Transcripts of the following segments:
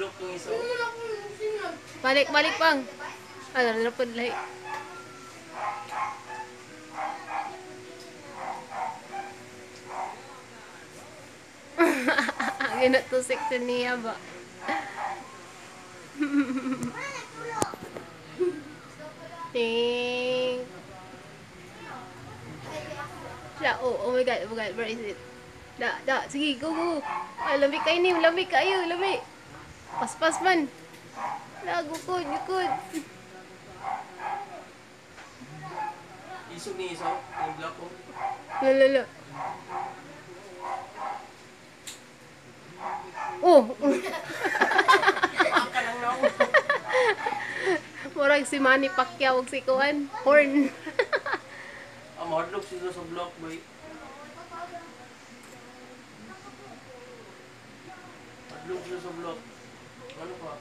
block tong isa. Balik pang. Ano na po lahi. Ginatusik to niya ba? Ting. Siya, oh my god, where is it? Sige, go. Ay, lamig kayo ni, lamig kayo. Pas man. Gukod. Isog ni isa, yung block ko. Lalo. Oh! Aka lang na ako. Murag si Manny Pacquiao og si Kuan. Horn. Mahadlok sila sa block, boy. Mahadlok sila sa block. Ano pa?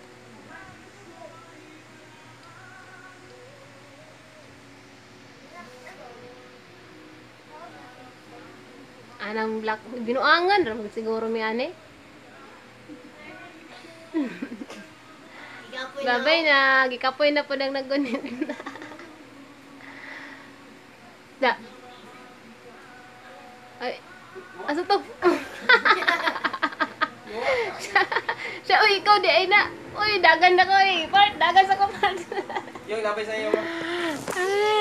Anang black. Binuangan. Ramag siguro mi ane. Babay na. Gikapoy na po nang nagunit. Da. Ay. Asa to? Siya, uy, ikaw di ay na. Uy, dagan na ko eh. Part, dagan sa kapat. Yung labay sa iyo. Ay.